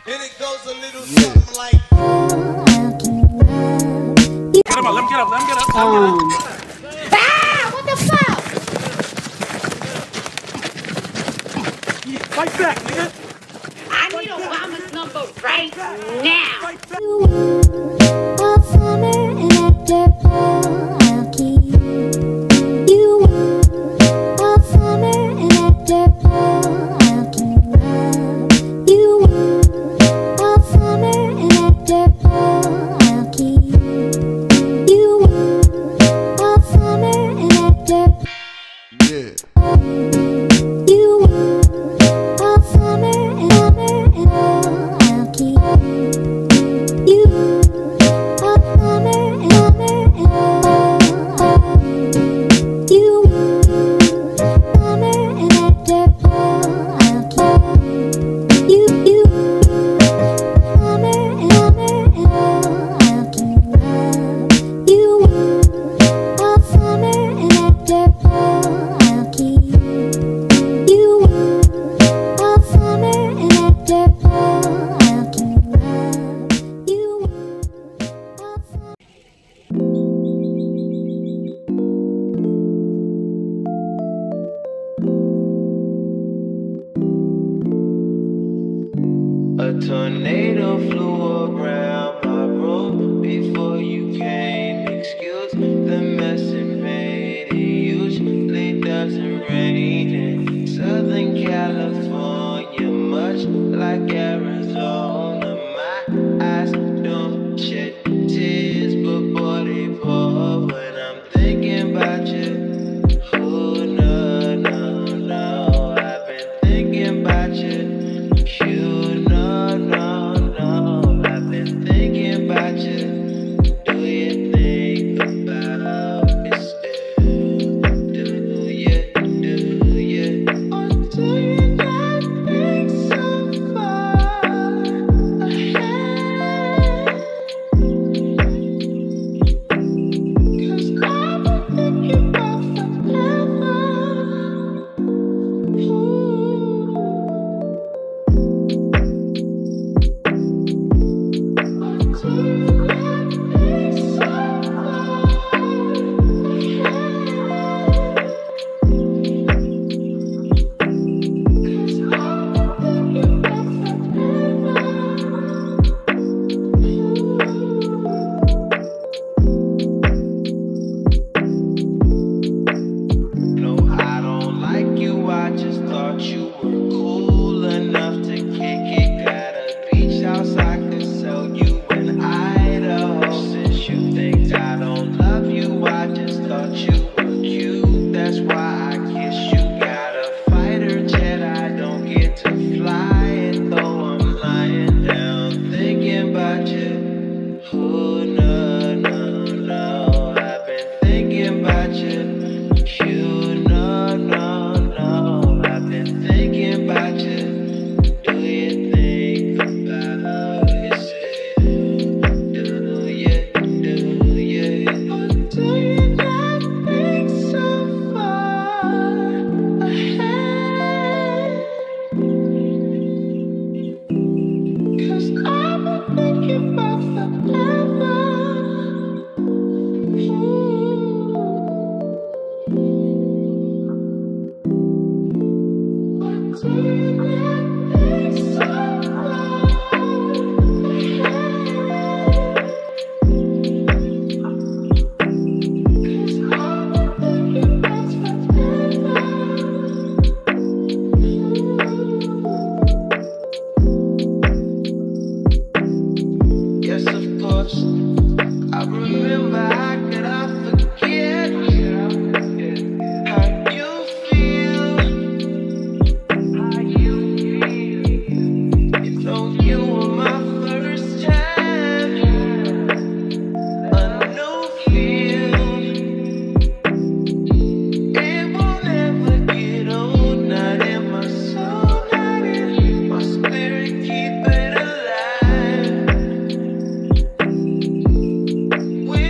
And it goes a little something like. Get him up, let him get up, let him get up. Ah! What the fuck? Yeah, fight back, nigga. I need Obama's number right now. Fight back. All summer and after fall, I'll keep you warm. All summer and after fall, I'll keep you warm. All summer and after fall, I'll keep you warm. All summer and after Yeah. you warm. All summer and fall, I'll keep you all summer and you summer and after fall, I'll keep you summer and I'll keep you all summer and after fall, I'll keep you all summer and after fall, I'll keep you all summer. A tornado flew around my room before you came. Excuse the mess it made. It usually doesn't rain in Southern California, much like Arizona. My eyes don't shed tears, but boy, they pour when I'm thinking about you. Oh, no, no, no. I've been thinking about you. I've been thinking about you. Do you think about me still? Do you? Or do you not think so far ahead? 'Cause I've been thinking about forever. Ooh. No, I don't like you, I just thought you were cool enough to kick it at a beach house. I could sell you an Idaho. Since you think I don't love you, I just thought you were cute. That's why I kiss you. Got a fighter jet, I don't get to fly it, though I'm lying down thinking about you. Oh, no, no, no. I've been thinking about you. I've been thinking about you. Do you think about me still? Do you? Or do you not think so far ahead? 'Cause I've been thinking about forever. Yes, of course. I remember, how could I forget how you feel? You know you were my first time, a new feel. It will never get old, not in my soul, not in my spirit, keep it alive. We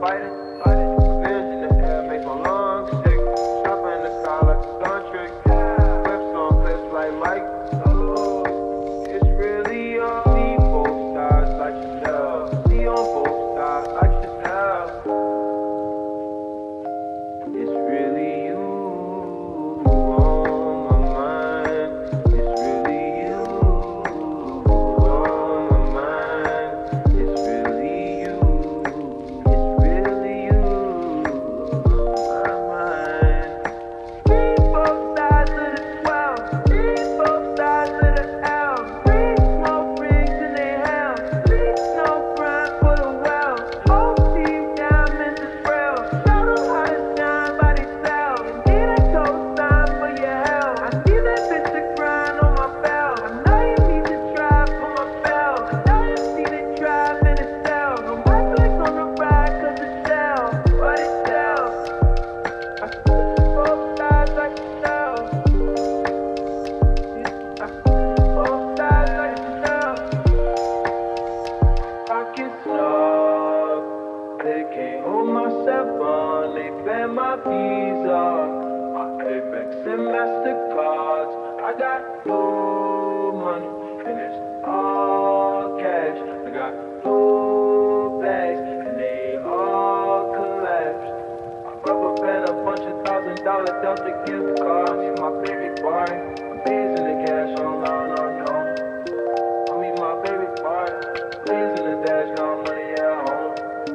fighting. Vision in the air, make my lungs sick. Chopper in the sky like a gun trick. Clips on clips like Mike. Oh, it's really on. See both sides like Chanel. See on both sides like Chanel. It's really you on my mind. It's really you on my mind. It's really you. It's really you on my mind. Read both sides of the 12. Read both sides of the L. Read smoke rings in their hell. Read no grind for the well. Whole team diamonds is real. Show them how to shine by themselves. Need a co-sign for your help. I see that bitch to grind on my belt. I know you need to drive for my belt. I know you see the drive in the cell. No my flex on the ride cause it's shell. But it's shell. I see both sides like a shell. I see both sides like a shell. Pockets snug. They can't hold my 7. They ban my Visa. My Amex and MasterCards. I got blue money and it's all cash. I got blue bags and they all collapsed. I rubber band a bunch of $1,000 Delta gift cards. In my baby party. I'm bees in the cash. Oh no, no, no. I'm in my baby party. Please in the dash. No money at home.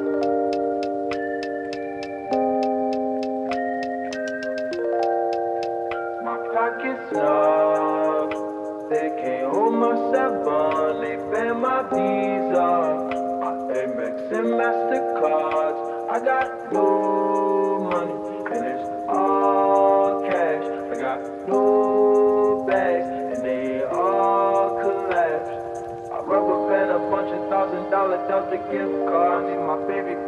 My pockets snug. They can't hold my 7. They ban my Visa. My Amex and MasterCards. I got blue money and it's all cash. I got blue bags and they all collapsed. I rubber band a bunch of $1,000 Delta gift cards. In my baby